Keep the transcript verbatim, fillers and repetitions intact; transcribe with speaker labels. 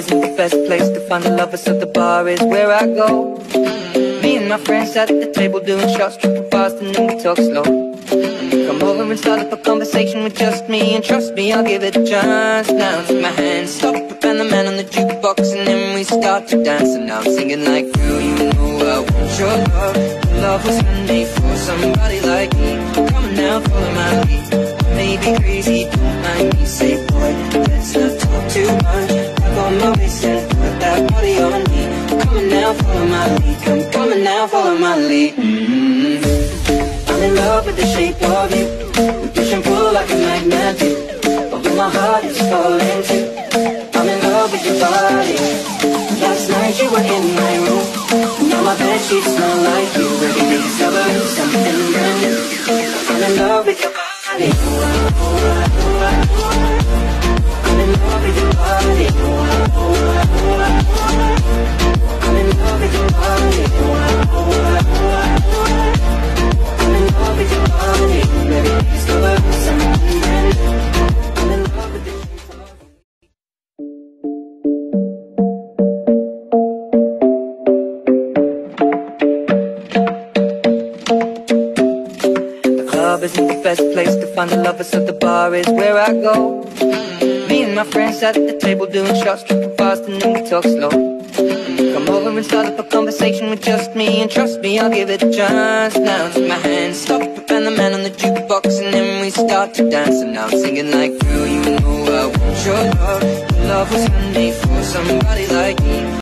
Speaker 1: isn't the best place to find the lovers, so the bar is where I go. Me and my friends at the table doing shots, tripping fast and then we talk slow. Come over and start up a conversation with just me, and trust me, I'll give it a chance. Now take my hand, stop it, and the man on the jukebox, and then we start to dance. And now I'm singing like, girl, you know I want your love. Love was handmade for somebody like me. Come on now, follow my lead. Maybe crazy, don't mind me. Say, boy, let's not talk too much. Grab on my waist and put that body on me. Come on now, follow my lead. Come, come on now, follow my lead. Mm-hmm. I'm in love with the shape of you. We push and pull like a magnet do. Although my heart is falling too. I'm in love with your body. Last night you were in my room. Now my bedsheets smell like you. Every day discovering something brand new. I'm in love with your body. I'm in love with your body. I'm in love with your body. I'm in love with your body. Every day discovering something brand new. I'm in love with your body. Isn't the best place to find the lovers, so the bar is where I go. Me and my friends at the table doing shots, tripping fast and then we talk slow. Come over and start up a conversation with just me, and trust me, I'll give it a chance. Now take my hand, stop it, and the man on the jukebox, and then we start to dance. And now I'm singing like, girl, you know I want your love. Love was handmade for somebody like me.